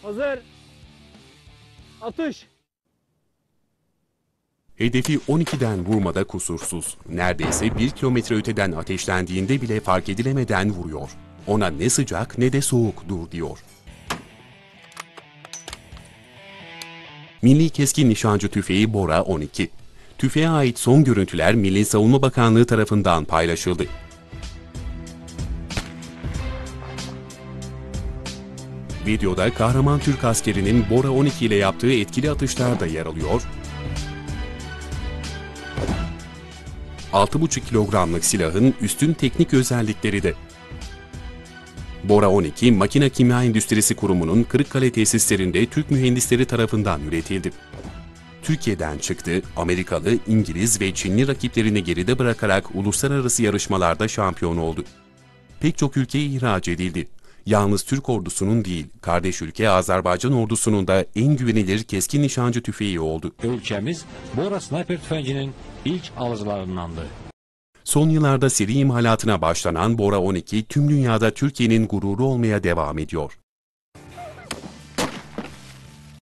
Hazır. Atış. Hedefi 12'den vurmada kusursuz. Neredeyse 1 kilometre öteden ateşlendiğinde bile fark edilemeden vuruyor. Ona ne sıcak ne de soğuk dur diyor. Milli Keskin Nişancı Tüfeği Bora 12. Tüfeğe ait son görüntüler Milli Savunma Bakanlığı tarafından paylaşıldı. Videoda kahraman Türk askerinin Bora 12 ile yaptığı etkili atışlar da yer alıyor. 6,5 kilogramlık silahın üstün teknik özellikleri de. Bora 12, Makine Kimya Endüstrisi Kurumu'nun Kırıkkale tesislerinde Türk mühendisleri tarafından üretildi. Türkiye'den çıktı, Amerikalı, İngiliz ve Çinli rakiplerini geride bırakarak uluslararası yarışmalarda şampiyon oldu. Pek çok ülkeye ihraç edildi. Yalnız Türk ordusunun değil, kardeş ülke Azerbaycan ordusunun da en güvenilir keskin nişancı tüfeği oldu. Ülkemiz Bora sniper tüfənginin ilk alıcılarındandı. Son yıllarda seri imalatına başlanan Bora 12 tüm dünyada Türkiye'nin gururu olmaya devam ediyor.